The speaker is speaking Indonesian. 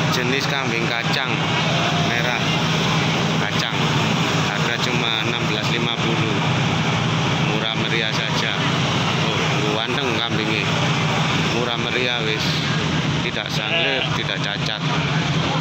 jenis kambing kacang merah, kacang, harga cuma 16.50, murah meriah saja. Oh, ganteng kambingnya, murah meriah wis, tidak sanglir, tidak cacat.